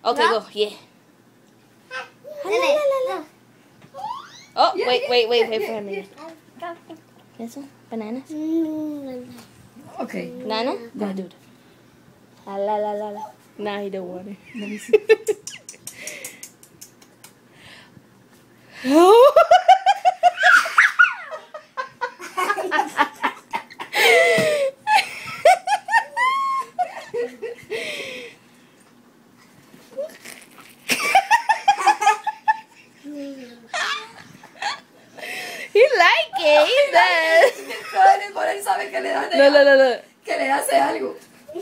Okay, No. go. Yeah. No. Oh, wait for him. This one? Bananas? Okay. Banana? Go, dude. La la la la la. Nah, he don't want it. Let me see. He like it. He does. Por él sabe que le da No. que le hace algo.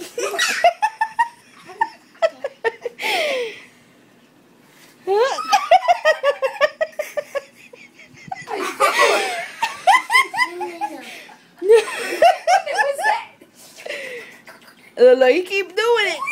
Look, he keep doing it.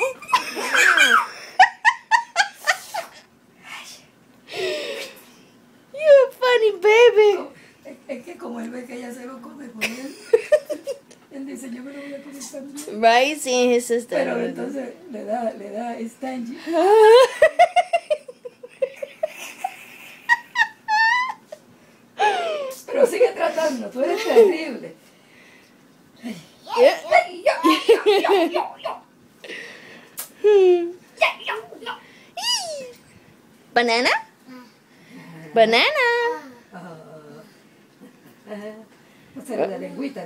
You a funny baby. Es que como él ve que ella se lo come por él, él dice yo me lo voy a comer también. Right, he's seeing his sister. Pero entonces le da stingy. Pero sigue tratando, tú eres terrible. Banana? Banana. O sea, la lengüita.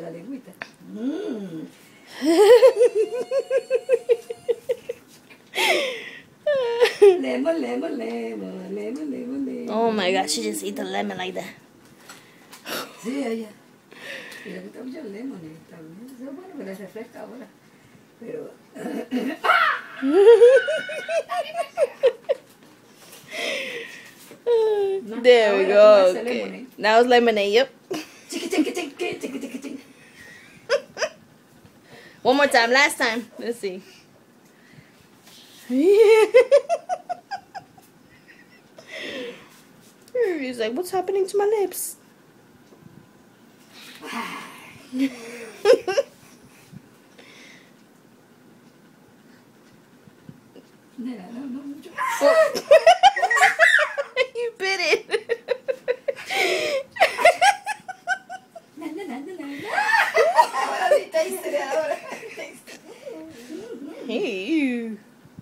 Lemon. Oh my god, she just eat the lemon like that. Sí, ella. Y le gusta mucho el lemon también. Eso es bueno que le refresca ahora. Pero... There we go. Okay. Now it's lemonade, yep. Chiqui. One more time, last time. Let's see. He's like, what's happening to my lips? You bit it. Hey.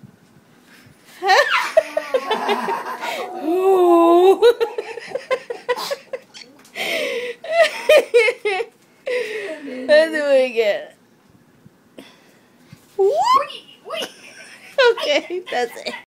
Let's do it again. Okay, that's it.